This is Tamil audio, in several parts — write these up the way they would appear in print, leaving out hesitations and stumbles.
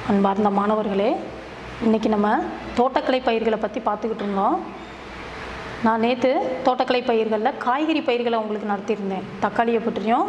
அன்பார்ந்த மாணவர்களே, இன்றைக்கி நம்ம தோட்டக்கலை பயிர்களை பற்றி பார்த்துக்கிட்டு இருந்தோம். நான் நேற்று தோட்டக்கலை பயிர்களில் காய்கறி பயிர்களை உங்களுக்கு நடத்தியிருந்தேன். தக்காளியை பற்றியும்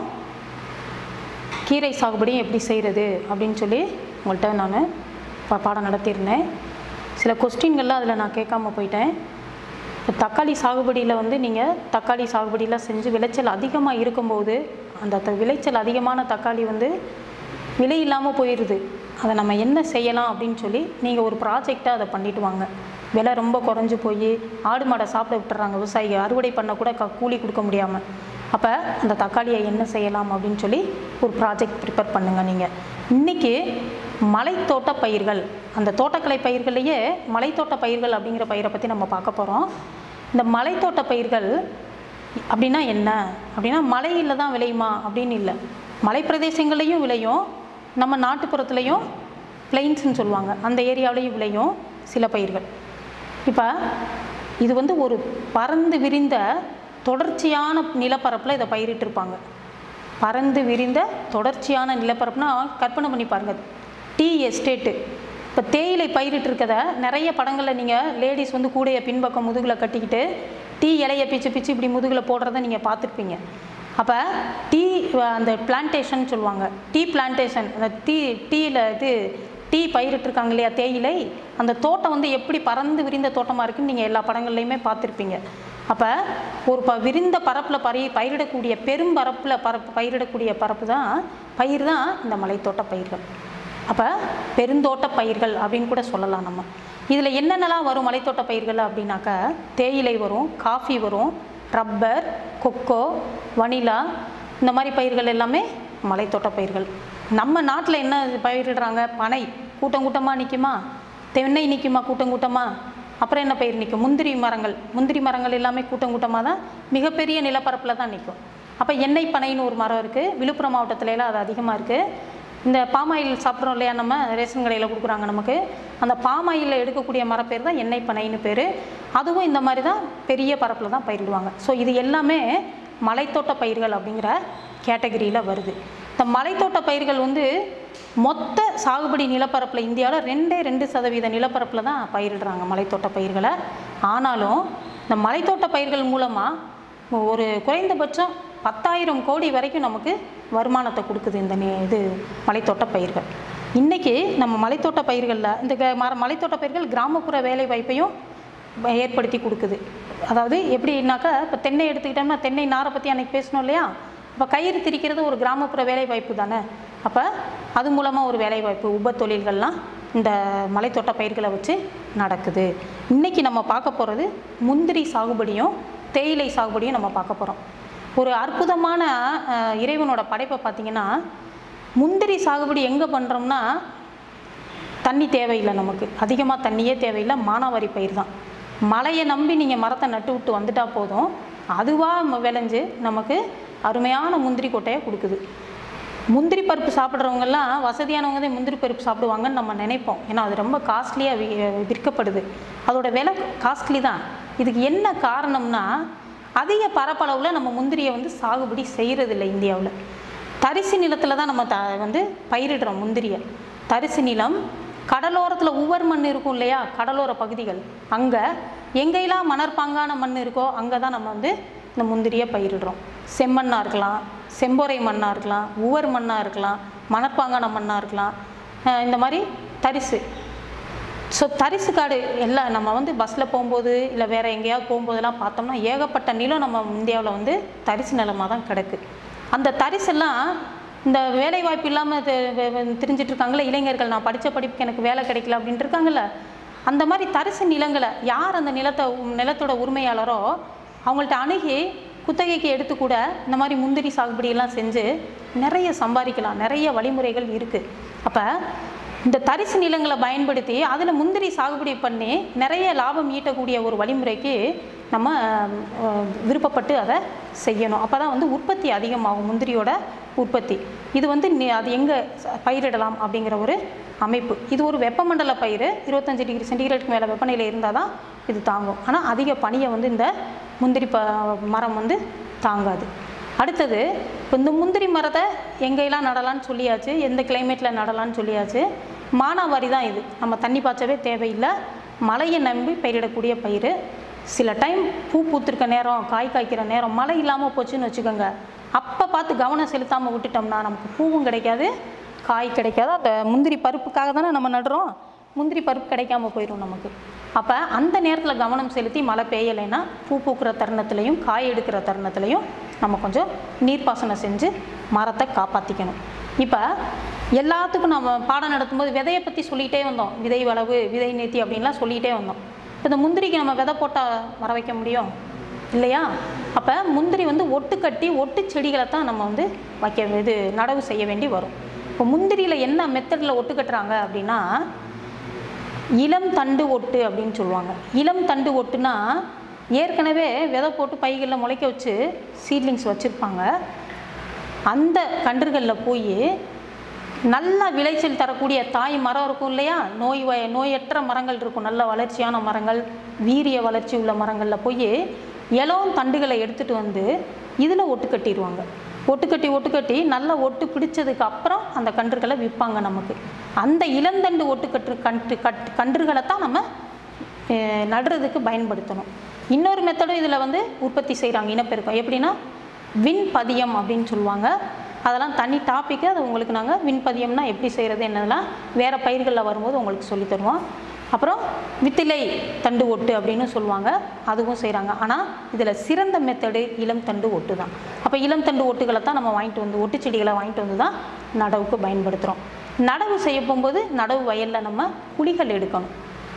கீரை சாகுபடியும் எப்படி செய்கிறது அப்படின்னு சொல்லி உங்கள்கிட்ட நான் பாடம் நடத்தியிருந்தேன். சில கொஸ்டின்கள்லாம் அதில் நான் கேட்காம போயிட்டேன். இப்போ தக்காளி சாகுபடியில் நீங்கள் தக்காளி சாகுபடியில் செஞ்சு விளைச்சல் அதிகமாக இருக்கும்போது அந்த விளைச்சல் அதிகமான தக்காளி விலை இல்லாமல் போயிடுது. அதை நம்ம என்ன செய்யலாம் அப்படின்னு சொல்லி நீங்கள் ஒரு ப்ராஜெக்டாக அதை பண்ணிட்டு வாங்க. விலை ரொம்ப குறைஞ்சி போய் ஆடு மாடை சாப்பிட விட்டுறாங்க விவசாயிகள், அறுவடை பண்ண கூட கூலி கொடுக்க முடியாமல். அப்போ அந்த தக்காளியை என்ன செய்யலாம் அப்படின்னு சொல்லி ஒரு ப்ராஜெக்ட் ப்ரிப்பேர் பண்ணுங்கள். நீங்கள் இன்றைக்கி மலைத்தோட்ட பயிர்கள், அந்த தோட்டக்கலை பயிர்களையே மலைத்தோட்ட பயிர்கள் அப்படிங்கிற பயிரை பற்றி நம்ம பார்க்க போகிறோம். இந்த மலைத்தோட்ட பயிர்கள் அப்படின்னா என்ன அப்படின்னா, மலையில் தான் விளையுமா அப்படின்னு இல்லை. மலை பிரதேசங்கள்லேயும் விளையும், நம்ம நாட்டுப்புறத்துலேயும் பிளைன்ஸ்ன்னு சொல்லுவாங்க, அந்த ஏரியாவிலையும் விளையும் சில பயிர்கள். இப்போ இது ஒரு பறந்து விரிந்த தொடர்ச்சியான நிலப்பரப்பில் இதை பயிரிட்டிருப்பாங்க. பறந்து விரிந்த தொடர்ச்சியான நிலப்பரப்புனா கற்பனை பண்ணி பாருங்கள். டீ எஸ்டேட்டு, இப்போ தேயிலை பயிரிட்டிருக்கதை நிறைய படங்களில் நீங்கள் லேடிஸ் கூடைய பின்பக்கம் முதுகில் கட்டிக்கிட்டு டீ இலையை பிச்சு பிச்சு இப்படி முதுகில் போடுறத நீங்கள் பார்த்துருப்பீங்க. அப்போ டீ அந்த பிளான்டேஷன் சொல்லுவாங்க, டீ பிளான்டேஷன், அந்த டீயில் டீ பயிரிட்டிருக்காங்க இல்லையா, தேயிலை, அந்த தோட்டம் எப்படி பறந்து விரிந்த தோட்டமாக இருக்குதுன்னு நீங்கள் எல்லா படங்கள்லையுமே பார்த்துருப்பீங்க. அப்போ ஒரு விரிந்த பரப்பில் பயிரிடக்கூடிய பெரும் பரப்பில் பயிரிடக்கூடிய பயிர் தான் இந்த மலைத்தோட்ட பயிர்கள். அப்போ பெருந்தோட்ட பயிர்கள் அப்படின்னு கூட சொல்லலாம். நம்ம இதில் என்னென்னலாம் வரும் மலைத்தோட்ட பயிர்கள் அப்படின்னாக்கா, தேயிலை வரும், காஃபி வரும், ரப்பர், கொக்கோ, வனிலா, இந்த மாதிரி பயிர்கள் எல்லாமே மலைத்தோட்ட பயிர்கள். நம்ம நாட்டில் என்ன பயிரிடுறாங்க? பனை கூட்டம் கூட்டமாக நிற்குமா, தென்னை நிற்குமா கூட்டம் கூட்டமாக, அப்புறம் என்ன பயிர் நிற்கும்? முந்திரி மரங்கள் எல்லாமே கூட்டம் கூட்டமாக தான் மிகப்பெரிய நிலப்பரப்பில் தான் நிற்கும். அப்போ எண்ணெய் பனைன்னு ஒரு மரம் இருக்குது, விழுப்புரம் மாவட்டத்துலலாம் அது அதிகமாக இருக்குது. இந்த பாமாயில் சாப்பிட்றோம் இல்லையா, நம்ம ரேஷன் கடையில் கொடுக்குறாங்க நமக்கு, அந்த பாமாயில் எடுக்கக்கூடிய மரப்பேர் தான் எண்ணெய் பனைன்னு பேர். அதுவும் இந்த மாதிரி தான் பெரிய பரப்பில் தான் பயிரிடுவாங்க. ஸோ இது எல்லாமே மலைத்தோட்ட பயிர்கள் அப்படிங்கிற கேட்டகரியில் வருது. இந்த மலைத்தோட்ட பயிர்கள் மொத்த சாகுபடி நிலப்பரப்பில் இந்தியாவில் 2% நிலப்பரப்பில் தான் பயிரிடுறாங்க மலைத்தோட்ட பயிர்களை. ஆனாலும் இந்த மலைத்தோட்ட பயிர்கள் மூலமாக ஒரு குறைந்தபட்சம் 10,000 கோடி வரைக்கும் நமக்கு வருமானத்தை கொடுக்குது இந்த மலைத்தோட்ட பயிர்கள். இன்றைக்கி நம்ம மலைத்தோட்ட பயிர்களில் இந்த மலைத்தோட்ட பயிர்கள் கிராமப்புற வேலை வாய்ப்பையும் ஏற்படுத்தி கொடுக்குது. அதாவது எப்படின்னாக்கா, இப்போ தென்னை எடுத்துக்கிட்டோம்னா, தென்னை நாரை பற்றி அன்றைக்கி பேசணும் இல்லையா, இப்போ கயிறு திரிக்கிறது ஒரு கிராமப்புற வேலை வாய்ப்பு தானே. அப்போ அது மூலமாக ஒரு வேலைவாய்ப்பு, உப தொழில்கள்லாம் இந்த மலைத்தோட்ட பயிர்களை வச்சு நடக்குது. இன்றைக்கி நம்ம பார்க்க போகிறது முந்திரி சாகுபடியும் தேயிலை சாகுபடியும் நம்ம பார்க்க போகிறோம். ஒரு அற்புதமான இறைவனோட படைப்பை பார்த்திங்கன்னா, முந்திரி சாகுபடி எங்கே பண்ணுறோம்னா தண்ணி தேவையில்லை, நமக்கு அதிகமாக தண்ணியே தேவையில்லை, மானாவாரி பயிர் தான். மழையை நம்பி நீங்கள் மரத்தை நட்டு விட்டு வந்துட்டால் போதும், அதுவாக விளைஞ்சு நமக்கு அருமையான முந்திரி கொட்டையை கொடுக்குது. முந்திரி பருப்பு சாப்பிட்றவங்கெல்லாம் வசதியானவங்க தான் முந்திரி பருப்பு சாப்பிடுவாங்கன்னு நம்ம நினைப்போம். ஏன்னா அது ரொம்ப காஸ்ட்லியாக விற்கப்படுது, அதோட விலை காஸ்ட்லி தான். இதுக்கு என்ன காரணம்னா, அதிக பரப்பளவில் நம்ம முந்திரியை சாகுபடி செய்கிறதில்லை இந்தியாவில். தரிசு நிலத்தில் தான் நம்ம பயிரிடுறோம் முந்திரியை. தரிசு நிலம், கடலோரத்தில் உவர் மண் இருக்கும் இல்லையா, கடலோர பகுதிகள், அங்கே எங்கெல்லாம் மணற்பாங்கான மண் இருக்கோ அங்கே தான் நம்ம இந்த முந்திரியை பயிரிடுறோம். செம்மண்ணாக இருக்கலாம், செம்பொறை மண்ணாக இருக்கலாம், உவர் மண்ணாக இருக்கலாம், மணற்பாங்கான மண்ணாக இருக்கலாம், இந்த மாதிரி தரிசு. ஸோ தரிசு காடு எல்லாம் நம்ம பஸ்ஸில் போகும்போது இல்லை வேறு எங்கேயாவது போகும்போதெல்லாம் பார்த்தோம்னா ஏகப்பட்ட நிலம் நம்ம இந்தியாவில் தரிசு நிலமாக தான் கிடக்கு. அந்த தரிசெல்லாம் இந்த வேலைவாய்ப்பு இல்லாமல் தெரிஞ்சிட்ருக்காங்களே இளைஞர்கள், நான் படித்த படிப்புக்கு எனக்கு வேலை கிடைக்கல அப்படின்ட்டு இருக்காங்கல்ல, அந்த மாதிரி தரிசு நிலங்களை யார் அந்த நிலத்தோட உரிமையாளரோ அவங்கள்ட்ட அணுகி குத்தகைக்கு எடுத்து கூட இந்த மாதிரி முந்திரி சாகுபடியெல்லாம் செஞ்சு நிறைய சம்பாதிக்கலாம். நிறைய வழிமுறைகள் இருக்குது. அப்போ இந்த தரிசு நிலங்களை பயன்படுத்தி அதில் முந்திரி சாகுபடி பண்ணி நிறைய லாபம் ஈட்டக்கூடிய ஒரு வழிமுறைக்கு நம்ம விருப்பப்பட்டு அதை செய்யணும். அப்போ தான் உற்பத்தி அதிகமாகும், முந்திரியோட உற்பத்தி. இது அது எங்கே பயிரிடலாம் அப்படிங்கிற ஒரு அமைப்பு. இது ஒரு வெப்பமண்டல பயிர், 25 டிகிரி சென்டிகிரேடுக்கு மேலே வெப்பநிலை இருந்தால் தான் இது தாங்கும். ஆனால் அதிக பனியை இந்த முந்திரி மரம் தாங்காது. அடுத்தது, இப்போ இந்த முந்திரி மரத்தை எங்கெல்லாம் நடலான்னு சொல்லியாச்சு, எந்த கிளைமேட்டில் நடலான்னு சொல்லியாச்சு. மானாவாரி தான் இது. நம்ம தண்ணி பாய்ச்சவே தேவையில்லை. மழையை நம்பி பயிரிடக்கூடிய பயிர். சில டைம் பூ பூத்திருக்க நேரம், காய் காய்க்கிற நேரம் மழை இல்லாமல் போச்சுன்னு வச்சுக்கோங்க, அப்போ பார்த்து கவனம் செலுத்தாமல் விட்டுட்டோம்னா நமக்கு பூவும் கிடைக்காது, காய் கிடைக்காது. அந்த முந்திரி பருப்புக்காக தானே நம்ம நடுறோம், முந்திரி பருப்பு கிடைக்காம போயிடும் நமக்கு. அப்போ அந்த நேரத்தில் கவனம் செலுத்தி மழை பெய்யலைன்னா பூ பூக்கிற தருணத்துலையும் காய் எடுக்கிற தருணத்துலையும் நம்ம கொஞ்சம் நீர்ப்பாசனம் செஞ்சு மரத்தை காப்பாற்றிக்கணும். இப்போ எல்லாத்துக்கும் நம்ம பாடம் நடத்தும்போது விதையை பற்றி சொல்லிகிட்டே வந்தோம். விதை வளவு, விதை நேர்த்தி அப்படின்லாம் சொல்லிகிட்டே வந்தோம். இப்போ இந்த முந்திரிக்கு நம்ம விதை போட்டால் வர வைக்க முடியும் இல்லையா? அப்போ முந்திரி வந்து ஒட்டு கட்டி ஒட்டு செடிகளை தான் நம்ம வந்து நடவு செய்ய வேண்டி வரும். இப்போ முந்திரியில் என்ன மெத்தடில் ஒட்டு கட்டுறாங்க அப்படின்னா இளம் தண்டு ஒட்டு அப்படின்னு சொல்லுவாங்க. இளம் தண்டு ஒட்டுனா ஏற்கனவே விதை போட்டு பைகளில் முளைக்க வச்சு சீட்லிங்ஸ் வச்சுருப்பாங்க. அந்த கன்றுகளில் போய் நல்ல விளைச்சல் தரக்கூடிய தாய் மரம் இருக்கும் இல்லையா, நோயற்ற மரங்கள் இருக்கும், நல்ல வளர்ச்சியான மரங்கள், வீரிய வளர்ச்சி உள்ள மரங்களில் போய் இளம் தண்டுகளை எடுத்துகிட்டு வந்து இதில் ஒட்டு கட்டிடுவாங்க. ஒட்டு கட்டி நல்லா ஒட்டு பிடிச்சதுக்கு அப்புறம் அந்த கன்றுகளை விற்பாங்க நமக்கு. அந்த இளந்தண்டு கன்றுகளை தான் நம்ம நடுறதுக்கு பயன்படுத்தணும். இன்னொரு மெத்தடும் இதில் வந்து உற்பத்தி செய்கிறாங்க, இனப்பெருக்கம். எப்படின்னா விண்பதியம் அப்படின்னு சொல்லுவாங்க. அதெல்லாம் தனி டாப்பிக்கு, அது உங்களுக்கு நாங்கள் விண்பதியம்னா எப்படி செய்கிறது என்னதெல்லாம் வேறு பயிர்களில் வரும்போது உங்களுக்கு சொல்லி தருவோம். அப்புறம் வித்திலை தண்டு ஒட்டு அப்படின்னு சொல்லுவாங்க, அதுவும் செய்கிறாங்க. ஆனால் இதில் சிறந்த மெத்தடு இளம் தண்டு ஒட்டு தான். அப்போ இளம் தண்டு ஒட்டுகளை தான் நம்ம வாங்கிட்டு வந்து, ஒட்டு செடிகளை வாங்கிட்டு வந்து தான் நடவுக்கு பயன்படுத்துகிறோம். நடவு செய்ய போகும்போது நடவு வயலில் நம்ம குழிகள் எடுக்கணும்.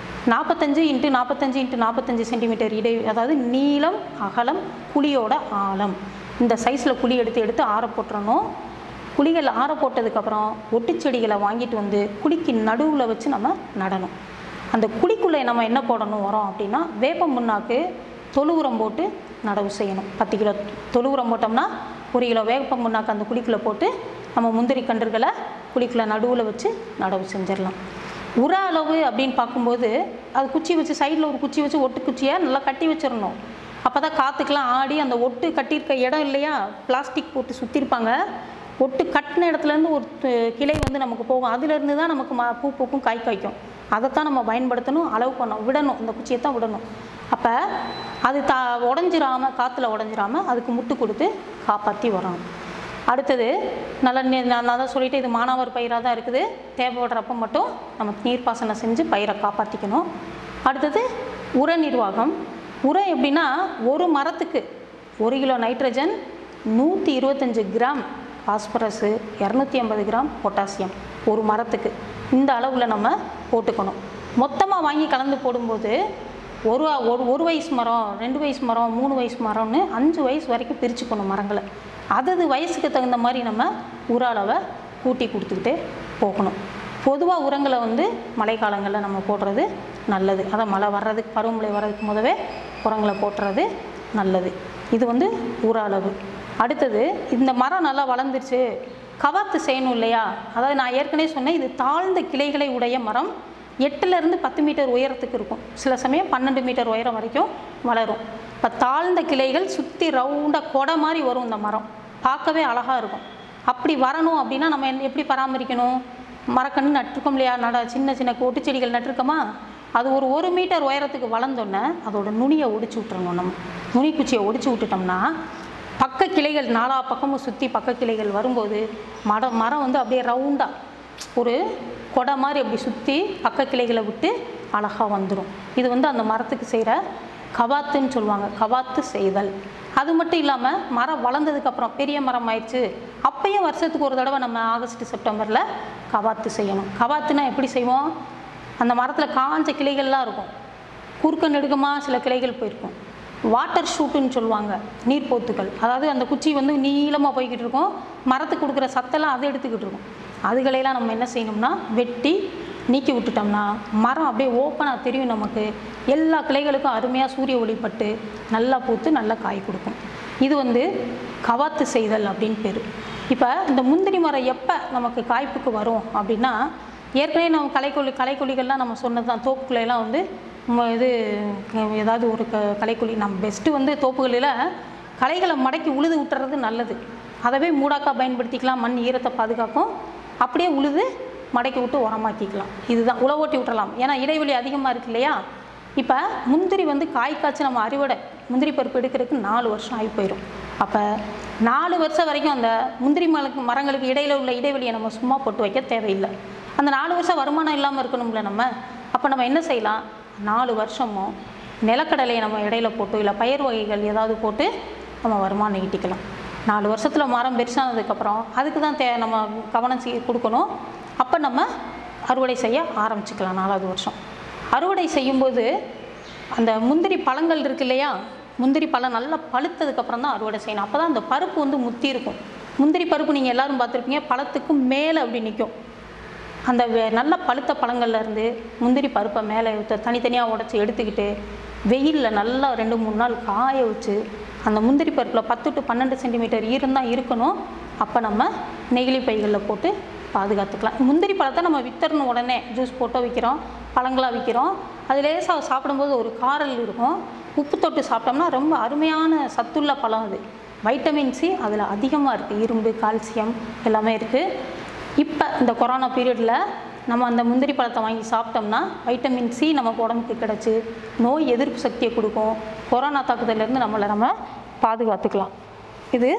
45 x 45 x 45 சென்டிமீட்டர் அதாவது நீளம் அகலம் குழியோட ஆழம், இந்த சைஸில் குழி எடுத்து ஆற போட்டுறணும். குழிகள் ஆற போட்டதுக்கப்புறம் ஒட்டு செடிகளை வாங்கிட்டு வந்து குழிக்கு நடுவில் வச்சு நம்ம நடணும். அந்த குழிக்குள்ளே நம்ம என்ன போடணும் வரோம் அப்படின்னா வேப்பம் புண்ணாக்கு, தொழு உரம் போட்டு நடவு செய்யணும். 10 கிலோ தொழு உரம் போட்டோம்னா 1 கிலோ வேப்பம் புண்ணாக்கு அந்த குழிக்குள்ளே போட்டு நம்ம முந்திரி கன்றுகளை குழிக்குள்ளே நடுவில் வச்சு நடவு செஞ்சிடலாம். உர அளவு அப்படின்னு பார்க்கும்போது அது குச்சி வச்சு சைடில் ஒரு குச்சி வச்சு ஒட்டு குச்சியை நல்லா கட்டி வச்சிடணும். அப்போ தான் காற்றுக்கெலாம் ஆடி அந்த ஒட்டு கட்டியிருக்க இடம் இல்லையா, பிளாஸ்டிக் போட்டு சுற்றிருப்பாங்க. ஒட்டு கட்டின இடத்துலேருந்து ஒரு கிளை வந்து நமக்கு போகும், அதுலேருந்து தான் நமக்கு பூ பூக்கும் காய் காய்க்கும். அதைத்தான் நம்ம பயன்படுத்தணும், அளவு பண்ணணும், விடணும், இந்த குச்சியை தான் விடணும். அப்போ அது உடஞ்சிராமல், காற்றுல உடஞ்சிராமல் அதுக்கு முட்டு கொடுத்து காப்பாற்றி வரணும். அடுத்தது நான் தான் சொல்லிவிட்டு இது மானாவாரி பயிராக தான் இருக்குது, தேவைப்படுறப்ப மட்டும் நம்ம நீர்ப்பாசனம் செஞ்சு பயிரை காப்பாற்றிக்கணும். அடுத்தது உர நிர்வாகம். உரம் எப்படின்னா ஒரு மரத்துக்கு 1 kilo nitrogen, 125 gram phosphorus, 250 gram potassium ஒரு மரத்துக்கு, இந்த அளவில் நம்ம போட்டுக்கணும். மொத்தமாக வாங்கி கலந்து போடும்போது ஒரு வயசு மரம், 2 வயசு மரம், 3 வயசு மரம்னு 5 வயசு வரைக்கும் பிரிச்சுக்கணும் மரங்களை. அது வயசுக்கு தகுந்த மாதிரி நம்ம உர அளவை கூட்டி கொடுத்துக்கிட்டே போகணும். பொதுவாக உரங்களை வந்து மழை காலங்களில் நம்ம போடுறது நல்லது. அதை மழை வர்றதுக்கு, பருவமழை வர்றதுக்கு முதவே உரங்களை போட்டுறது நல்லது. இது வந்து உர அளவு. அடுத்தது இந்த மரம் நல்லா வளர்ந்துருச்சு, கவாத்து செய்யணும் இல்லையா. அதாவது நான் ஏற்கனவே சொன்னேன், இது தாழ்ந்த கிளைகளை உடைய மரம். 8லேருந்து 10 மீட்டர் உயரத்துக்கு இருக்கும், சில சமயம் 12 மீட்டர் உயரம் வரைக்கும் வளரும். இப்போ தாழ்ந்த கிளைகள் சுற்றி ரவுண்டாக கொடை மாதிரி வரும் இந்த மரம், பார்க்கவே அழகாக இருக்கும். அப்படி வரணும் அப்படின்னா நம்ம எப்படி பராமரிக்கணும்? மரக்கன்று நட்டுருக்கோம் இல்லையா, சின்ன சின்ன ஒட்டு செடிகள் நட்டுருக்கோமா, அது ஒரு 1 மீட்டர் உயரத்துக்கு வளர்ந்தோன்னே அதோட நுனியை ஒடிச்சு விட்டுறணும். நம்ம நுனி குச்சியை ஒடிச்சு விட்டுட்டோம்னா பக்க கிளைகள் 4 பக்கமும் சுற்றி பக்க கிளைகள் வரும்போது மரம் வந்து அப்படியே ரவுண்டாக ஒரு கொடை மாதிரி அப்படி சுற்றி பக்க கிளைகளை விட்டு அழகாக வந்துடும். இது வந்து அந்த மரத்துக்கு செய்கிற கவாத்துன்னு சொல்லுவாங்க, கவாத்து செய்தல். அது மட்டும் இல்லாமல் மரம் வளர்ந்ததுக்கப்புறம் பெரிய மரம் ஆயிடுச்சு, அப்பையும் வருஷத்துக்கு ஒரு தடவை நம்ம ஆகஸ்ட் செப்டம்பரில் கவாத்து செய்யணும். கவாத்துனா எப்படி செய்வோம்? அந்த மரத்தில் காஞ்ச கிளைகள்லாம் இருக்கும், குறுக்க நெடுக்கமாக சில கிளைகள் போயிருக்கும். வாட்டர் ஷூட்டுன்னு சொல்லுவாங்க, நீர்ப்போத்துக்கள். அதாவது அந்த குச்சி வந்து நீளமாக போய்கிட்டு இருக்கும், மரத்துக்கு கொடுக்குற சத்தெல்லாம் அதை எடுத்துக்கிட்டு இருக்கும். அதுகளையெல்லாம் நம்ம என்ன செய்யணும்னா வெட்டி நீக்கி விட்டுட்டோம்னா மரம் அப்படியே ஓப்பனாக தெரியும் நமக்கு. எல்லா கிளைகளுக்கும் அருமையாக சூரிய ஒளிப்பட்டு நல்லா பூத்து நல்லா காய் கொடுக்கும். இது வந்து கவாத்து செய்தல் அப்படின்னு பேர். இப்போ இந்த முந்திரி மரம் எப்போ நமக்கு காய்ப்புக்கு வரும் அப்படின்னா, ஏற்கனவே நம்ம களைக்கொல்லிகள்லாம் நம்ம சொன்னது தான். தோப்புக்குள்ளையெல்லாம் வந்து இது ஏதாவது ஒரு களைக்கொல்லி நம்ம பெஸ்ட்டு வந்து தோப்புகளில் களைகளை மடக்கி உழுது விட்டுறது நல்லது. அதவே மூடாக்கா பயன்படுத்திக்கலாம், மண் ஈரத்தை பாதுகாக்கும். அப்படியே உழுது மடக்கி விட்டு உரமாக்கிக்கலாம். இதுதான் உழவு ஓட்டி விட்டுறலாம். ஏன்னா இடைவெளி அதிகமாக இருக்கு இல்லையா. இப்போ முந்திரி வந்து காய் காய்ச்சி நம்ம அறுவடை முந்திரி பருப்பு எடுக்கிறதுக்கு 4 வருஷம் ஆகி போயிடும். அப்போ 4 வருஷம் வரைக்கும் அந்த முந்திரி மரங்களுக்கு இடையில் உள்ள இடைவெளியை நம்ம சும்மா போட்டு வைக்க தேவையில்லை. அந்த 4 வருஷம் வருமானம் இல்லாமல் இருக்கணும்ல நம்ம. அப்போ நம்ம என்ன செய்யலாம், 4 வருஷமும் நிலக்கடலையை நம்ம இடையில போட்டு இல்லை பயிர் வகைகள் ஏதாவது போட்டு நம்ம வருமானம் ஈட்டிக்கலாம். 4 வருஷத்தில் மரம் பெருசானதுக்கப்புறம் அதுக்கு தான் நம்ம கவனம் கொடுக்கணும். அப்போ நம்ம அறுவடை செய்ய ஆரம்பிச்சுக்கலாம். 4வது வருஷம் அறுவடை செய்யும்போது அந்த முந்திரி பழங்கள் இருக்கு இல்லையா, முந்திரி பழம் நல்லா பழுத்ததுக்கப்புறம் தான் அறுவடை செய்யணும். அப்போ தான் அந்த பருப்பு வந்து முத்தி இருக்கும். முந்திரி பருப்பு நீங்கள் எல்லோரும் பார்த்துருப்பீங்க, பழத்துக்கு மேலே அப்படி நிற்கும். அந்த நல்ல பழுத்த பழங்கள்லேருந்து முந்திரி பருப்பை மேலே தனித்தனியாக உடச்சி எடுத்துக்கிட்டு வெயிலில் நல்லா 2-3 நாள் காய வச்சு அந்த முந்திரி பருப்பில் 10 to 12 சென்டிமீட்டர் ஈரம் இருக்கணும். அப்போ நம்ம நெகிழி பைகளில் போட்டு பாதுகாத்துக்கலாம். முந்திரி பழத்தை நம்ம வித்தரணும், உடனே ஜூஸ் போட்டோ விற்கிறோம், பழங்களாக விற்கிறோம். அது லேசாக சாப்பிடும்போது ஒரு காரல் இருக்கும். உப்பு தொட்டு சாப்பிட்டோம்னா ரொம்ப அருமையான சத்துள்ள பழம். அது வைட்டமின் சி அதில் அதிகமாக இருக்குது, இரும்பு கால்சியம் எல்லாமே இருக்குது. இப்போ இந்த கொரோனா பீரியடில் நம்ம அந்த முந்திரி பழத்தை வாங்கி சாப்பிட்டோம்னா வைட்டமின் சி நமக்கு உடம்புக்கு கிடச்சி நோய் எதிர்ப்பு சக்தியை கொடுக்கும். கொரோனா தாக்குதலேருந்து நம்ம பாதுகாத்துக்கலாம். இது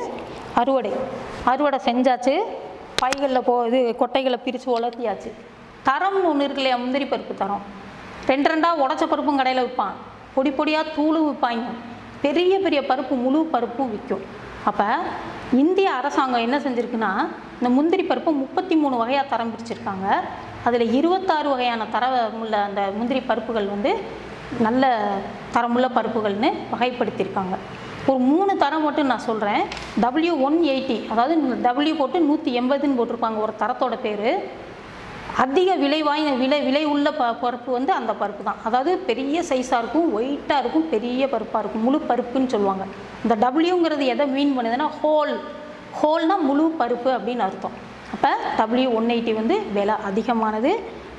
அறுவடை செஞ்சாச்சு. பைகளில் இது கொட்டைகளை பிரித்து உலர்த்தியாச்சு. தரம்னு ஒன்று இருக்கு இல்லையா, முந்திரி பருப்பு தரம். 2 உடச்ச பருப்பும் கடையில் விற்பான், பொடி பொடியாக தூளும் விற்பாங்க, பெரிய பெரிய பருப்பு முழு பருப்பும் விற்கும். அப்போ இந்திய அரசாங்கம் என்ன செஞ்சுருக்குன்னா, இந்த முந்திரி பருப்பு 33 வகையாக தரம் பிரிச்சிருக்காங்க. அதில் 26 வகையான தரமுள்ள அந்த முந்திரி பருப்புகள் வந்து நல்ல தரமுள்ள பருப்புகள்னு வகைப்படுத்தியிருக்காங்க. ஒரு 3 தரம் மட்டும் நான் சொல்கிறேன். W180, அதாவது W போட்டு 180ன்னு போட்டிருப்பாங்க ஒரு தரத்தோட பேர். அதிக விலை உள்ள பருப்பு வந்து அந்த பருப்பு தான். அதாவது பெரிய சைஸாக இருக்கும், ஒயிட்டாக இருக்கும், பெரிய பருப்பாக இருக்கும், முழு பருப்புன்னு சொல்லுவாங்க. இந்த டபிள்யூங்கிறது எதை மீன் பண்ணுதுன்னா ஹோல்னால் முழு பருப்பு அப்படின்னு அர்த்தம். அப்போ W180 வந்து விலை அதிகமானது.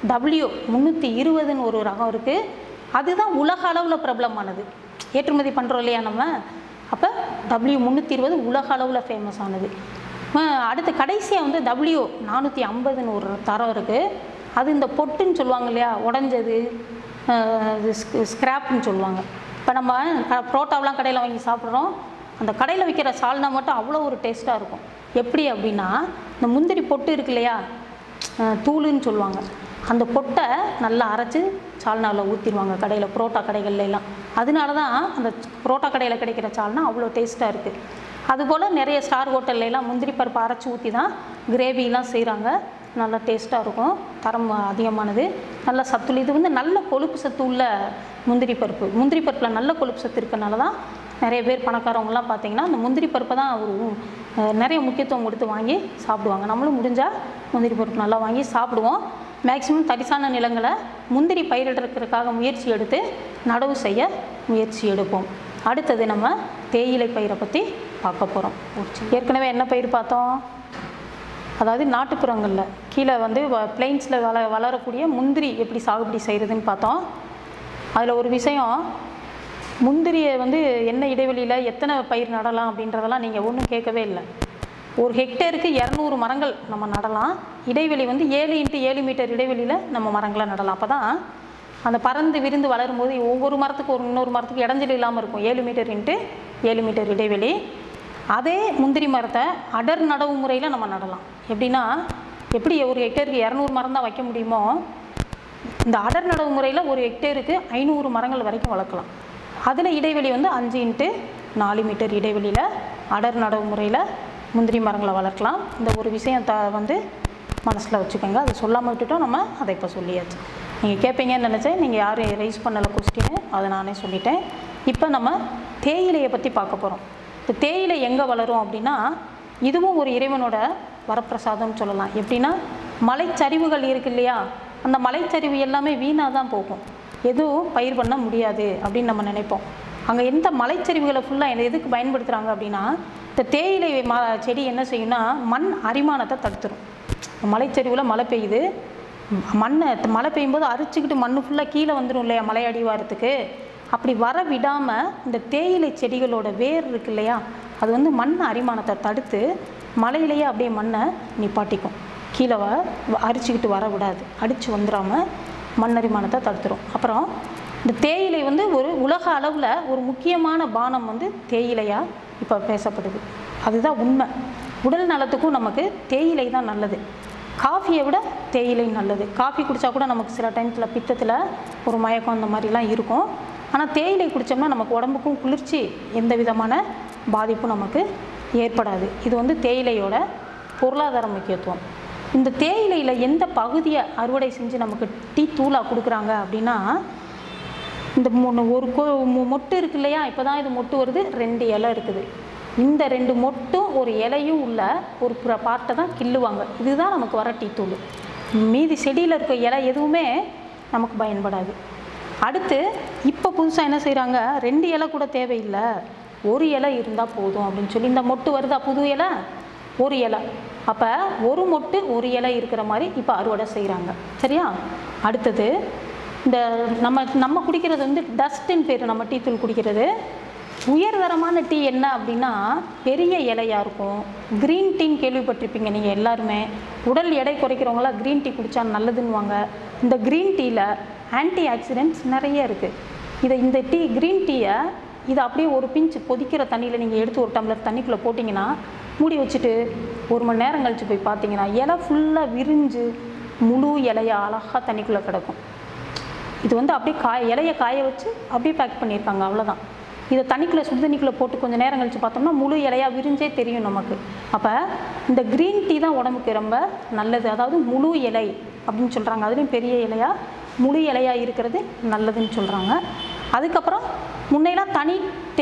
W320ன்னு ஒரு ரகம் இருக்குது, அதுதான் உலக அளவில் பிரபலமானது, ஏற்றுமதி பண்ணுறோம் இல்லையா நம்ம. அப்போ W320 உலக அளவில் ஃபேமஸ் ஆனது. அடுத்து கடைசியாக வந்து W450ன்னு ஒரு தரம் இருக்குது. அது இந்த பொட்டுன்னு சொல்லுவாங்க இல்லையா, உடஞ்சது ஸ்க்ராப்னு சொல்லுவாங்க. இப்போ நம்ம புரோட்டாவெலாம் கடையில் வாங்கி சாப்பிட்றோம், அந்த கடையில் விற்கிற சால்னா மட்டும் அவ்வளோ ஒரு டேஸ்ட்டாக இருக்கும். எப்படி அப்படின்னா, இந்த முந்திரி பொட்டு இருக்கு இல்லையா, தூளுன்னு சொல்லுவாங்க, அந்த பொட்டை நல்லா அரைச்சி சால்னாவில் ஊற்றிடுவாங்க கடையில், புரோட்டா கடைகள்லாம். அதனால தான் அந்த புரோட்டா கடையில் கிடைக்கிற சால்னா அவ்வளோ டேஸ்ட்டாக இருக்குது. அதுபோல் நிறைய ஸ்டார் ஹோட்டல்லாம் முந்திரி பருப்பு அரைச்சி ஊற்றி தான் கிரேவிலாம் செய்கிறாங்க, நல்லா டேஸ்ட்டாக இருக்கும், தரம் அதிகமானது, நல்ல சத்து. இது வந்து நல்ல கொழுப்பு சத்து உள்ள முந்திரி பருப்பில் நல்ல கொழுப்பு சத்து இருக்கனால தான் நிறைய பேர் பணக்காரவங்களாம் பார்த்திங்கன்னா அந்த முந்திரி பருப்பை தான் நிறைய முக்கியத்துவம் கொடுத்து வாங்கி சாப்பிடுவாங்க. நம்மளும் முடிஞ்சால் முந்திரி பருப்பு நல்லா வாங்கி சாப்பிடுவோம். மேக்ஸிமம் தரிசான நிலங்களை முந்திரி பயிரிடுறதுக்காக முயற்சி எடுத்து நடவு செய்ய முயற்சி எடுப்போம். அடுத்தது நம்ம தேயிலை பயிரை பற்றி பார்க்க போகிறோம். ஏற்கனவே என்ன பயிர் பார்த்தோம், அதாவது நாட்டுப்புறங்களில் கீழே வந்து பிளெயின்ஸில் வளரக்கூடிய முந்திரி எப்படி சாகுபடி செய்கிறதுன்னு பார்த்தோம். அதில் ஒரு விஷயம், முந்திரியை வந்து என்ன இடைவெளியில் எத்தனை பயிர் நடலாம் அப்படின்றதெல்லாம் நீங்கள் ஒன்றும் கேட்கவே இல்லை. ஒரு ஹெக்டேருக்கு 200 மரங்கள் நம்ம நடலாம். இடைவெளி வந்து 7 x 7 மீட்டர் இடைவெளியில் நம்ம மரங்களை நடலாம். அப்போ தான் அந்த பறந்து விரிந்து வளரும்போது ஒவ்வொரு மரத்துக்கு இன்னொரு மரத்துக்கு இடைஞ்சல் இல்லாமல் இருக்கும். 7 மீட்டர் x 7 மீட்டர் இடைவெளி. அதே முந்திரி மரத்தை அடர் நடவு முறையில் நம்ம நடலாம். எப்படின்னா, எப்படி ஒரு ஹெக்டேருக்கு 200 மரம் தான் வைக்க முடியுமோ, இந்த அடர் நடவு முறையில் ஒரு ஹெக்டேருக்கு 500 மரங்கள் வரைக்கும் வளர்க்கலாம். அதில் இடைவெளி வந்து 5 x 4 மீட்டர் இடைவெளியில் அடர் நடவு முறையில் முந்திரி மரங்களை வளர்க்கலாம். இந்த ஒரு விஷயத்தை வந்து மனசில் வச்சுக்கோங்க. அது சொல்லாமல் விட்டுட்டோம், நம்ம அதை இப்போ சொல்லியாச்சு. நீங்கள் கேட்பீங்கன்னு நினச்சேன், நீங்கள் யாரும் ரைஸ் பண்ணலை கொஸ்டின்னு, அதை நானே சொல்லிட்டேன். இப்போ நம்ம தேயிலையை பற்றி பார்க்க போகிறோம். இப்போ தேயிலை எங்கே வளரும் அப்படின்னா, இதுவும் ஒரு இறைவனோட வரப்பிரசாதம்னு சொல்லலாம். எப்படின்னா, மலைச்சரிவுகள் இருக்கு இல்லையா, அந்த மலைச்சரிவு எல்லாமே வீணாக தான் போகும், எதுவும் பயிர் பண்ண முடியாது அப்படின்னு நம்ம நினைப்போம். அங்கே எந்த மலைச்சரிவுகளை ஃபுல்லாக எதுக்கு பயன்படுத்துகிறாங்க அப்படின்னா, இந்த தேயிலை செடி என்ன செய்யும்னா மண் அரிமானத்தை தடுத்துரும். மலைச்சரிவில் மழை பெய்யுது, மழை பெய்யும்போது அரிச்சிக்கிட்டு மண் ஃபுல்லாக கீழே வந்துடும் இல்லையா மலை அடிவாரத்துக்கு. அப்படி வர விடாமல் இந்த தேயிலை செடிகளோட வேர் இருக்கு இல்லையா, அது வந்து மண் அரிமானத்தை தடுத்து மலையிலேயே அப்படியே மண்ணை நிப்பாட்டிக்கும். கீழே அரிச்சுக்கிட்டு வர விடாது, அடித்து வந்துடாமல் மண்ணரிமானத்தை தடுத்துரும். அப்புறம் இந்த தேயிலை வந்து ஒரு உலக அளவில் ஒரு முக்கியமான பானம் வந்து தேயிலையாக இப்போ பேசப்படுது. அதுதான் உண்மை. உடல் நலத்துக்கும் நமக்கு தேயிலை தான் நல்லது. காஃபியை விட தேயிலை நல்லது. காஃபி குடித்தா கூட நமக்கு சில டைமத்தில் பித்தத்தில் ஒரு மயக்கம் அந்த மாதிரிலாம் இருக்கும். ஆனால் தேயிலை குடித்தோம்னா நமக்கு உடம்புக்கும் குளிர்ச்சி, எந்த விதமான பாதிப்பும் நமக்கு ஏற்படாது. இது வந்து தேயிலையோட பொருளாதார முக்கியத்துவம். இந்த தேயிலையில் எந்த பகுதியை அறுவடை செஞ்சு நமக்கு டீ தூளாக கொடுக்குறாங்க அப்படின்னா, இந்த ஒரு மொட்டு இருக்கு இல்லையா, இப்போ தான் இது மொட்டு வருது, 2 இலை இருக்குது. இந்த 2 மொட்டும் ஒரு இலையும் உள்ள ஒரு பார்ட்டை தான் கிள்ளுவாங்க. இதுதான் நமக்கு வர டீ தூள். மீதி செடியில் இருக்க இலை எதுவுமே நமக்கு பயன்படாது. அடுத்து இப்போ புதுசாக என்ன செய்கிறாங்க, 2 இலை கூட தேவையில்லை, 1 இலை இருந்தால் போதும் அப்படின்னு சொல்லி, இந்த மொட்டு வருதா புது இலை, 1 இலை. அப்போ ஒரு மொட்டு 1 இலை இருக்கிற மாதிரி இப்போ அறுவடை செய்கிறாங்க. சரியா? அடுத்தது இந்த நம்ம குடிக்கிறது வந்து டஸ்ட்டுன்னு பேர். நம்ம டீ தூள் குடிக்கிறது உயர்தரமான டீ என்ன அப்படின்னா பெரிய இலையாக இருக்கும். க்ரீன் டீன்னு கேள்விப்பட்டிருப்பீங்க நீங்கள் எல்லாருமே. உடல் எடை குறைக்கிறவங்களாம் க்ரீன் டீ குடித்தா நல்லதுன்னுவாங்க. இந்த க்ரீன் டீயில் ஆன்டி ஆக்சிடென்ட்ஸ் நிறைய இருக்குது. இந்த க்ரீன் டீயை இதை அப்படியே ஒரு பிஞ்சு கொதிக்கிற தண்ணியில் நீங்கள் எடுத்து ஒரு டம்ளர் தண்ணிக்குள்ளே போட்டிங்கன்னா, மூடி வச்சுட்டு 1 மணி நேரம் கழித்து போய் பார்த்தீங்கன்னா இலை ஃபுல்லாக விரிஞ்சு முழு இலையாக அழகாக தண்ணிக்குள்ளே கிடக்கும். இது வந்து அப்படியே இலையை காய வச்சு அப்படியே பேக் பண்ணியிருக்காங்க, அவ்வளோதான். இதை தண்ணிக்குள்ளே சுடு தண்ணிக்குள்ளே போட்டு கொஞ்சம் நேரம் கழித்து பார்த்தோம்னா முழு இலையாக விரிஞ்சே தெரியும் நமக்கு. அப்போ இந்த க்ரீன் டீ தான் உடம்புக்கு ரொம்ப நல்லது. அதாவது முழு இலை அப்படின்னு சொல்கிறாங்க. அதுலேயும் பெரிய இலையாக முழு இலையாக இருக்கிறது நல்லதுன்னு சொல்கிறாங்க. அதுக்கப்புறம் முன்னையெல்லாம் தனி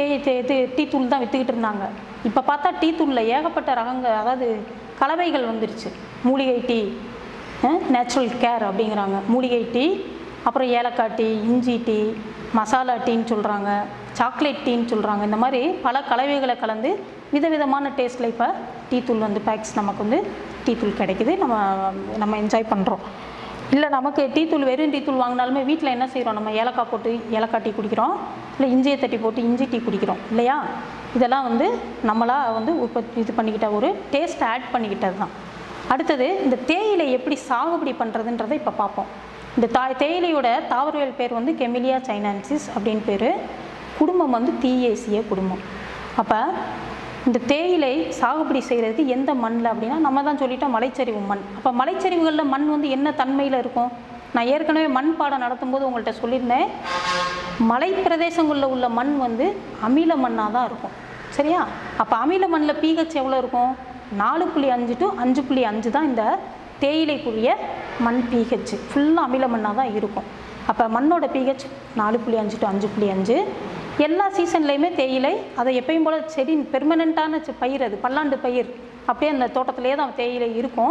டீ தூள் தான் விற்றுக்கிட்டு இருந்தாங்க. இப்போ பார்த்தா டீ தூளில் ஏகப்பட்ட ரகங்கள், அதாவது கலவைகள் வந்துருச்சு. மூலிகை டீ, நேச்சுரல் கேர் அப்படிங்கிறாங்க, மூலிகை டீ, அப்புறம் ஏலக்காய் டீ, இஞ்சி டீ, மசாலா டீன்னு சொல்கிறாங்க, சாக்லேட் டீன்னு சொல்கிறாங்க. இந்த மாதிரி பல கலவைகளை கலந்து விதவிதமான டேஸ்ட்டில் இப்போ டீ தூள் வந்து பேக்ஸ் நமக்கு வந்து டீ தூள் கிடைக்குது. நம்ம என்ஜாய் பண்ணுறோம். இல்லை நமக்கு டீ தூள் வெறும் டீ தூள் வாங்கினாலுமே வீட்டில் என்ன செய்கிறோம், நம்ம ஏலக்காய் போட்டு ஏலக்காய் டீ குடிக்கிறோம், இல்லை இஞ்சியை தட்டி போட்டு இஞ்சி டீ குடிக்கிறோம் இல்லையா? இதெல்லாம் வந்து நம்மளாக வந்து இது பண்ணிக்கிட்ட ஒரு டேஸ்ட் ஆட் பண்ணிக்கிட்டது தான். அடுத்தது இந்த தேயிலை எப்படி சாகுபடி பண்ணுறதுன்றதை இப்போ பார்ப்போம். இந்த தேயிலையோட தாவரவியல் பேர் வந்து கெமிலியா சைனான்சிஸ் அப்படின்னு பேர். குடும்பம் வந்து தீயேசிய குடும்பம். அப்போ இந்த தேயிலை சாகுபடி செய்கிறது எந்த மண்ணில் அப்படின்னா, நம்ம தான் சொல்லிட்டோம் மலைச்சரிவு மண். அப்போ மலைச்சரிவுகளில் மண் வந்து என்ன தன்மையில் இருக்கும்? நான் ஏற்கனவே மண் பாடம் நடத்தும்போது உங்கள்கிட்ட சொல்லியிருந்தேன், மலை பிரதேசங்களில் உள்ள மண் வந்து அமில மண்ணாக தான் இருக்கும். சரியா? அப்போ அமில மண்ணில் pH எவ்வளோ இருக்கும்? 4.5 to 5.5 தான் இந்த தேயிலைக்குரிய மண் pH. ஃபுல்லாக அமில மண்ணாக தான் இருக்கும். அப்போ மண்ணோட pH 4.5 to 5.5. எல்லா சீசன்லேயுமே தேயிலை, அதை எப்பயும் போல் செடி பெர்மனண்ட்டான பயிர், அது பல்லாண்டு பயிர், அப்படியே அந்த தோட்டத்திலே தான் தேயிலை இருக்கும்.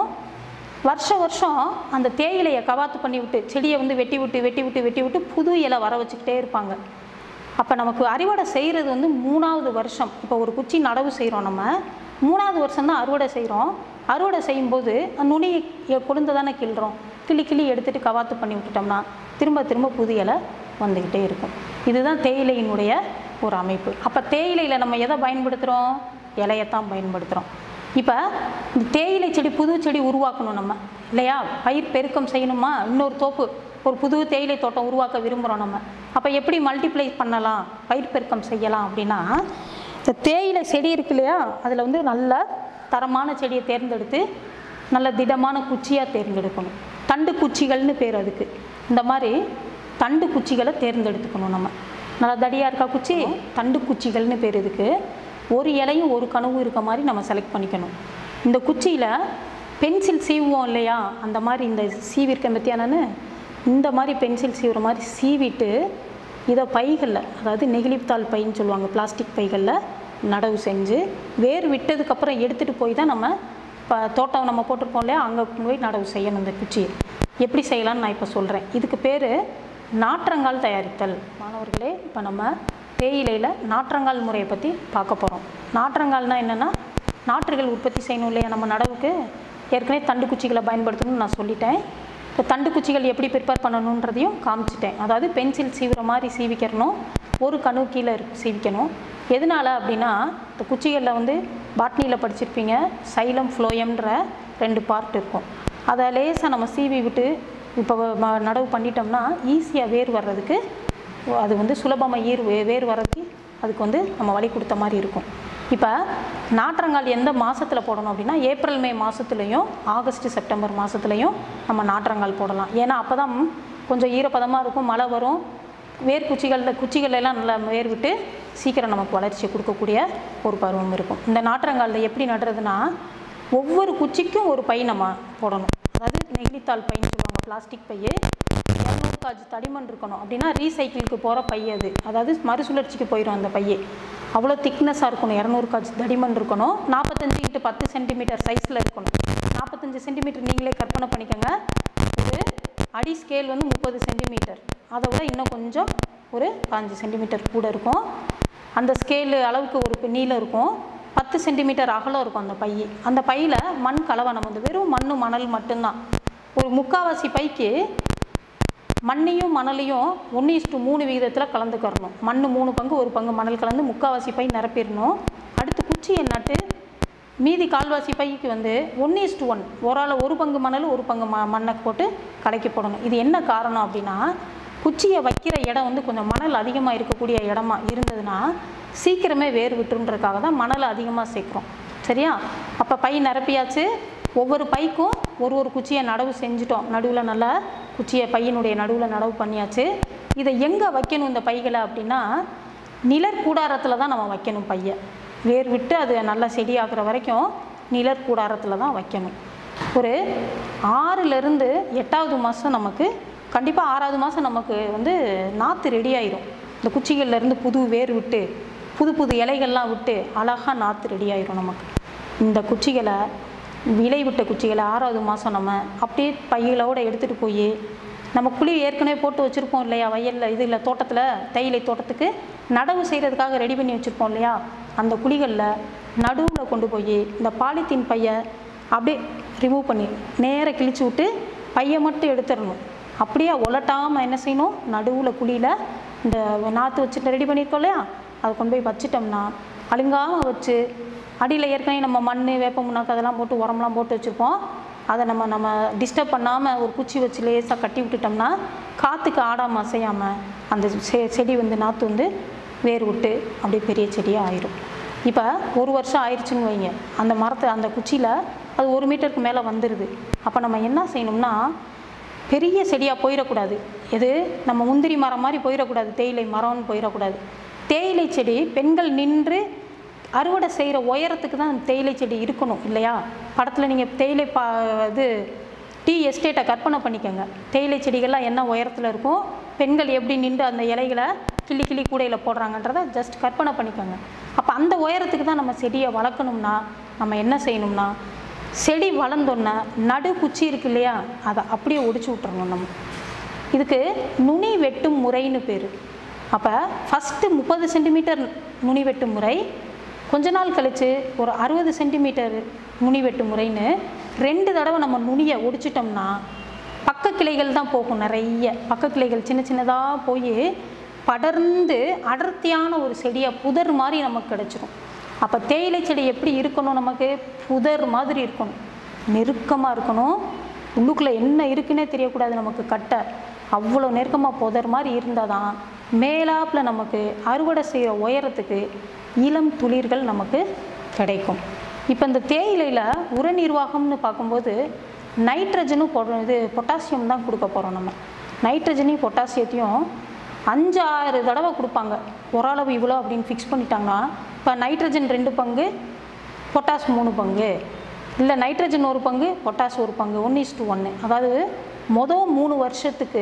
வருஷம் அந்த தேயிலையை கவாத்து பண்ணி விட்டு செடியை வந்து வெட்டி விட்டு புது இலை வர வச்சுக்கிட்டே இருப்பாங்க. அப்போ நமக்கு அறுவடை செய்கிறது வந்து 3ஆவது வருஷம். இப்போ ஒரு குச்சி நடவு செய்கிறோம், நம்ம 3ஆவது வருஷம் தான் அறுவடை செய்கிறோம். அறுவடை செய்யும்போது நுனியை கொழுந்து தானே கிள்றோம், கிள்ளி எடுத்துகிட்டு கவாத்து பண்ணி விட்டுட்டோம்னா திரும்ப புது இலை வந்துக்கிட்டே இருக்கும். இதுதான் தேயிலையினுடைய ஒரு அமைப்பு. அப்போ தேயிலையில் நம்ம எதை பயன்படுத்துகிறோம்? இலையத்தான் பயன்படுத்துகிறோம். இப்போ இந்த தேயிலை செடி, புது செடி உருவாக்கணும் நம்ம இல்லையா? பயிர் பெருக்கம் செய்யணுமா? இன்னொரு தோப்பு, ஒரு புது தேயிலை தோட்டம் உருவாக்க விரும்புகிறோம் நம்ம. அப்போ எப்படி மல்டிப்ளை பண்ணலாம், பயிர் பெருக்கம் செய்யலாம் அப்படின்னா, இந்த தேயிலை செடி இருக்கு இல்லையா, அதில் வந்து நல்ல தரமான செடியை தேர்ந்தெடுத்து நல்ல திடமான குச்சியாக தேர்ந்தெடுக்கணும். தண்டு குச்சிகள்னு பேர் அதுக்கு. இந்த மாதிரி தண்டு குச்சிகளை தேர்ந்தெடுத்துக்கணும். நம்ம நல்லா தடியாக இருக்கா குச்சி, தண்டு குச்சிகள்னு பேர் இதுக்கு. ஒரு இலையும் ஒரு கனவும் இருக்க மாதிரி நம்ம செலக்ட் பண்ணிக்கணும். இந்த குச்சியில் பென்சில் சீவுவோம் இல்லையா, அந்த மாதிரி இந்த சீவிருக்கேன் பற்றியானு, இந்த மாதிரி பென்சில் சீவுற மாதிரி சீவிட்டு இதை பைகளில், அதாவது நெகிழித்தாள் பைன்னு சொல்லுவாங்க, பிளாஸ்டிக் பைகளில் நடவு செஞ்சு வேர் விட்டதுக்கப்புறம் எடுத்துகிட்டு போய் தான் நம்ம இப்போ தோட்டம் நம்ம போட்டிருப்போம் இல்லையா, அங்கே போய் நடவு செய்யணும். இந்த குச்சியை எப்படி செய்யலான்னு நான் இப்போ சொல்கிறேன். இதுக்கு பேர் நாற்றங்கால் தயாரித்தல். மாணவர்களே, இப்போ நம்ம தேயிலையில் நாற்றங்கால் முறையை பற்றி பார்க்க போகிறோம். நாற்றங்கால்னால் என்னென்னா, நாற்றுகள் உற்பத்தி செய்யணும் இல்லையா நம்ம நடவுக்கு. ஏற்கனவே தண்டு குச்சிகளை பயன்படுத்தணும்னு நான் சொல்லிட்டேன். இப்போ தண்டு குச்சிகள் எப்படி ப்ரிப்பேர் பண்ணணுன்றதையும் காமிச்சிட்டேன். அதாவது பென்சில் சீவுற மாதிரி சீவிக்கணும், ஒரு கணு கீழே சீவிக்கணும். எதனால் அப்படின்னா, இந்த குச்சிகளில் வந்து பாட்னியில் படிச்சிருப்பீங்க, சைலம் ஃப்ளோயம்ன்ற 2 பார்ட் இருக்கும். அதை லேசாக நம்ம சீவி விட்டு இப்போ நடவு பண்ணிட்டோம்னா ஈஸியாக வேர் வர்றதுக்கு அது வந்து சுலபமாக வேர் வர்றதுக்கு அதுக்கு வந்து நம்ம வழி கொடுத்த மாதிரி இருக்கும். இப்போ நாற்றங்கால் எந்த மாதத்தில் போடணும் அப்படின்னா ஏப்ரல் மே மாதத்துலேயும் ஆகஸ்ட் செப்டம்பர் மாதத்துலேயும் நம்ம நாற்றங்கால் போடலாம். ஏன்னா அப்போ தான் கொஞ்சம் ஈரப்பதமாக இருக்கும், மழை வரும், குச்சிகள் எல்லாம் நல்லா வேர் விட்டு சீக்கிரம் நமக்கு வளர்ச்சி கொடுக்கக்கூடிய ஒரு பருவம் இருக்கும். இந்த நாற்றங்காலில் எப்படி நடுறதுன்னா ஒவ்வொரு குச்சிக்கும் ஒரு பை நம்ம போடணும். அதாவது நெகிழித்தாள் பைன்னு சொல்லுவாங்க, பிளாஸ்டிக் பை. 200 காஜ் தடிமன் இருக்கணும். அப்படின்னா ரீசைக்கிளுக்கு போகிற பை அது, அதாவது மறுசுழற்சிக்கு போயிடும் அந்த பையே. அவ்வளோ திக்னஸாக இருக்கணும், 200 காஜ் தடிமன் இருக்கணும். 45 × 10 சென்டிமீட்டர் சைஸில் இருக்கணும். 45 சென்டிமீட்டர் நீங்களே கற்பனை பண்ணிக்கோங்க. ஒரு அடி ஸ்கேல் வந்து 30 சென்டிமீட்டர், அதை விட இன்னும் கொஞ்சம் ஒரு 5 சென்டிமீட்டர் கூட இருக்கும். அந்த ஸ்கேலு அளவுக்கு ஒரு நீளம் இருக்கும், 10 சென்டிமீட்டர் அகலம் இருக்கும் அந்த பை. அந்த பையில் மண் கலவை நம்ம வந்து வெறும் மணல் மட்டும்தான். ஒரு 3/4 பைக்கு மண்ணையும் மணலையும் 1:3 விகிதத்தில் கலந்துக்கிறணும். மண் 3 பங்கு 1 பங்கு மணல் கலந்து 3/4 பை நிரப்பிடணும். அடுத்து குச்சியை நட்டு மீதி 1/4 பைக்கு வந்து 1:1 ஒரு ஆள் 1 பங்கு மணல் 1 பங்கு மண்ணை போட்டு கலக்கி போடணும். இது என்ன காரணம் அப்படின்னா குச்சியை வைக்கிற இடம் வந்து கொஞ்சம் மணல் அதிகமாக இருக்கக்கூடிய இடமா இருந்ததுன்னா சீக்கிரமே வேர் விட்டுன்றதுக்காக தான் மணல் அதிகமாக சேர்க்குறோம். சரியா? அப்போ பை நிரப்பியாச்சு. ஒவ்வொரு பைக்கும் ஒரு குச்சியை நடவு செஞ்சுட்டோம். நடுவில் நல்லா குச்சியை பையனுடைய நடுவில் நடவு பண்ணியாச்சு. இதை எங்கே வைக்கணும் இந்த பைகளை அப்படின்னா நிழற்கூடாரத்தில் தான் நம்ம வைக்கணும். பையை வேர் விட்டு அது நல்லா செடியாகிற வரைக்கும் நிழற்கூடாரத்தில் தான் வைக்கணும். ஒரு 6லேருந்து 8வது மாதம் நமக்கு கண்டிப்பாக 6வது மாதம் நமக்கு வந்து நாற்று ரெடி ஆயிரும். இந்த குச்சிகள்லேருந்து புது வேர் விட்டு புது இலைகள்லாம் விட்டு அழகாக நாற்று ரெடி ஆயிரும் நமக்கு. இந்த குச்சிகளை விளை விட்ட குச்சிகளை 6வது மாதம் நம்ம அப்படியே பைகளோடு எடுத்துகிட்டு போய் நம்ம குழி ஏற்கனவே போட்டு வச்சுருப்போம் இல்லையா, வயலில் இதில் தோட்டத்தில் தேயிலை தோட்டத்துக்கு நடவு செய்கிறதுக்காக ரெடி பண்ணி வச்சுருப்போம் இல்லையா, அந்த குழிகளில் நடுவில் கொண்டு போய் இந்த பாலித்தீன் பையை அப்படியே ரிமூவ் பண்ணி நேராக கிழிச்சு விட்டு பையை மட்டும் எடுத்துடணும். அப்படியே உலட்டாமல் என்ன செய்யணும், நடுவில் குழியில் இந்த நாற்று வச்சுட்டு ரெடி பண்ணியிருக்கோம் இல்லையா, அதை கொண்டு போய் வச்சிட்டோம்னா அழுங்காமல் வச்சு அடியில் ஏற்கனவே நம்ம மண் வேப்ப முன்னாக்கு அதெல்லாம் போட்டு உரம்லாம் போட்டு வச்சுருப்போம். அதை நம்ம டிஸ்டர்ப் பண்ணாமல் ஒரு குச்சி வச்சு லேசாக கட்டி விட்டுட்டோம்னா காற்றுக்கு ஆடாமல் அசையாமல் அந்த செடி வந்து நாற்று வந்து வேர் விட்டு அப்படியே பெரிய செடியாக ஆயிடும். இப்போ 1 வருஷம் ஆயிடுச்சுன்னு வைங்க, அந்த மரத்தை அந்த குச்சியில் அது 1 மீட்டருக்கு மேலே வந்துடுது. அப்போ நம்ம என்ன செய்யணும்னா பெரிய செடியாக போயிடக்கூடாது. எது நம்ம முந்திரி மரம் மாதிரி போயிடக்கூடாது, தேயிலை மரம்னு போயிடக்கூடாது. தேயிலை செடி பெண்கள் நின்று அறுவடை செய்கிற உயரத்துக்கு தான் தேயிலை செடி இருக்கணும் இல்லையா. படத்தில் நீங்கள் தேயிலை டீ எஸ்டேட்டை கற்பனை பண்ணிக்கோங்க. தேயிலை செடிகள்லாம் என்ன உயரத்தில் இருக்கும், பெண்கள் எப்படி நின்று அந்த இலைகளை கிள்ளி கூடையில் போடுறாங்கன்றதை ஜஸ்ட் கற்பனை பண்ணிக்கோங்க. அப்போ அந்த உயரத்துக்கு தான் நம்ம செடியை வளர்க்கணும்னா நம்ம என்ன செய்யணும்னா செடி வளர்ந்தோன்னா நடு குச்சி இருக்கு இல்லையா, அதை அப்படியே ஒடிச்சு விட்டுறணும். நம்ம இதுக்கு நுனி வெட்டும் முறைன்னு பேர். அப்போ ஃபஸ்ட்டு 30 சென்டிமீட்டர் நுனி வெட்டும் முறை, கொஞ்ச நாள் கழித்து ஒரு 60 சென்டிமீட்டர் நுனி வெட்டு முறைன்னு 2 தடவை நம்ம நுனியை ஒடிச்சிட்டோம்னா பக்க கிளைகள் தான் போகும். நிறைய பக்க கிளைகள் சின்னதாக போய் படர்ந்து அடர்த்தியான ஒரு செடியாக புதர் மாதிரி நமக்கு கிடச்சிரும். அப்போ தேயிலை செடி எப்படி இருக்கணும், நமக்கு புதர் மாதிரி இருக்கணும், நெருக்கமாக இருக்கணும். உள்ளுக்குள்ளே என்ன இருக்குன்னே தெரியக்கூடாது நமக்கு கட்டை. அவ்வளோ நெருக்கமாக புதர் மாதிரி இருந்தால் தான் மேலாப்பில் நமக்கு அறுவடை செய்கிற உயரத்துக்கு இளம் துளிர்கள் நமக்கு கிடைக்கும். இப்போ இந்த தேயிலையில் உர நிர்வாகம்னு பார்க்கும்போது நைட்ரஜனும் பொட்டாசியம் தான் கொடுக்க போகிறோம். நம்ம நைட்ரஜனையும் பொட்டாசியத்தையும் 5-6 தடவை கொடுப்பாங்க. ஓரளவு இவ்வளோ அப்படின்னு ஃபிக்ஸ் பண்ணிட்டாங்கன்னா இப்போ நைட்ரஜன் 2 பங்கு பொட்டாஸ் 3 பங்கு, இல்லை நைட்ரஜன் 1 பங்கு பொட்டாஸ் 1 பங்கு, 1:1. அதாவது மொதல் 3 வருஷத்துக்கு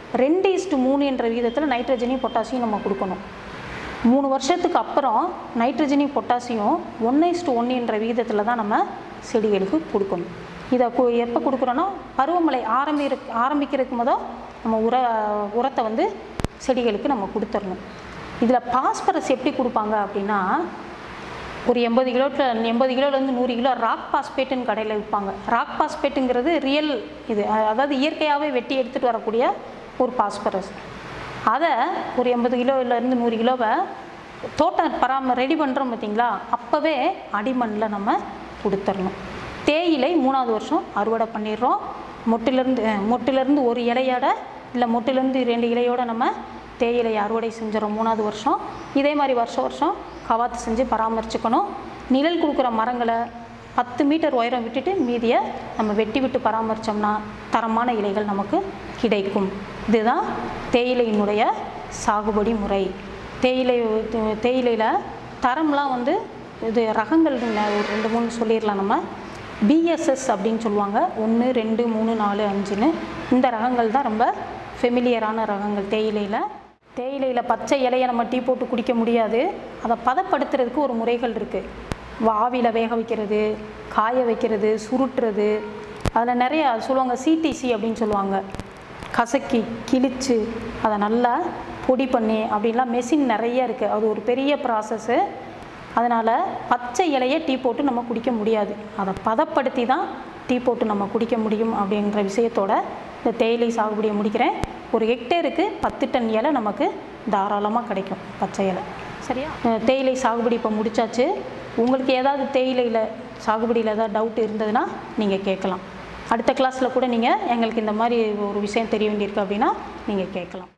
2:3 என்ற விகிதத்தில் நைட்ரஜனையும் பொட்டாசியம் நம்ம கொடுக்கணும். 3 வருஷத்துக்கு அப்புறம் நைட்ரஜனையும் பொட்டாசியம் 1:1 என்ற விகிதத்தில் தான் நம்ம செடிகளுக்கு கொடுக்கணும். இதை எப்போ கொடுக்குறோன்னா பருவமழை ஆரம்பிக்கிறதுக்கு முதல் நம்ம உரத்தை வந்து செடிகளுக்கு நம்ம கொடுத்துடணும். இதில் பாஸ்பரஸ் எப்படி கொடுப்பாங்க அப்படின்னா ஒரு 80 கிலோலேருந்து 100 கிலோ ராக் பாஸ்பேட்டுன்னு கடையில் விற்பாங்க. ராக் பாஸ்பேட்டுங்கிறது ரியல் இது, அதாவது இயற்கையாகவே வெட்டி எடுத்துகிட்டு வரக்கூடிய ஒரு பாஸ்பரஸ். அதை ஒரு 80 கிலோலேருந்து 100 கிலோவை தோட்டம் ரெடி பண்ணுறோம் பார்த்தீங்களா, அப்போவே அடிமண்ணில் நம்ம கொடுத்துடணும். தேயிலை 3வது வருஷம் அறுவடை பண்ணிடுறோம். மொட்டிலேருந்து ஒரு இலையோட இல்லை மொட்டிலேருந்து 2 இலையோட நம்ம தேயிலை அறுவடை செஞ்சிடறோம் 3வது வருஷம். இதே மாதிரி வருஷம் கவாத்து செஞ்சு பராமரிச்சுக்கணும். நிழல் கொடுக்குற மரங்களை 10 மீட்டர் உயரம் விட்டுட்டு மீதியை நம்ம வெட்டி விட்டு பராமரித்தோம்னா தரமான இலைகள் நமக்கு கிடைக்கும். இதுதான் தேயிலையினுடைய சாகுபடி முறை. தேயிலையில் தரம்லாம் வந்து இது ரகங்கள் ஒரு 2-3 சொல்லிடலாம். நம்ம பிஎஸ்எஸ் அப்படின்னு சொல்லுவாங்க. 1, 2, 3, 4, 5ன்னு இந்த ரகங்கள் தான் ரொம்ப ஃபெமிலியரான ரகங்கள். தேயிலையில் பச்சை இலையை நம்ம டீ போட்டு குடிக்க முடியாது. அதை பதப்படுத்துறதுக்கு ஒரு முறைகள் இருக்குது. ஆவியில் வேக வைக்கிறது, காய வைக்கிறது, சுருட்டுறது, அதில் நிறைய சொல்லுவாங்க. சிடிசி அப்படின்னு சொல்லுவாங்க. கசக்கி கிழித்து அதை நல்லா பொடி பண்ணி அப்படின்லாம் மெஷின் நிறைய இருக்குது. அது ஒரு பெரிய ப்ராசஸ்ஸு. அதனால் பச்சை இலையை டீ போட்டு நம்ம குடிக்க முடியாது. அதை பதப்படுத்தி தான் டீ போட்டு நம்ம குடிக்க முடியும் அப்படின்ற விஷயத்தோட இந்த தேயிலை சாகுபடியை முடிக்கிறேன். ஒரு ஹெக்டேருக்கு 10 டன் இலை நமக்கு தாராளமாக கிடைக்கும், பச்சை இலை. சரியா? தேயிலை சாகுபடி இப்போ முடிச்சாச்சு. உங்களுக்கு ஏதாவது தேயிலையில் சாகுபடியில் ஏதாவது டவுட் இருந்ததுன்னா நீங்கள் கேட்கலாம். அடுத்த கிளாஸில் கூட நீங்கள் எங்களுக்கு இந்த மாதிரி ஒரு விஷயம் தெரிய வேண்டியிருக்கு அப்படின்னா நீங்கள் கேட்கலாம்.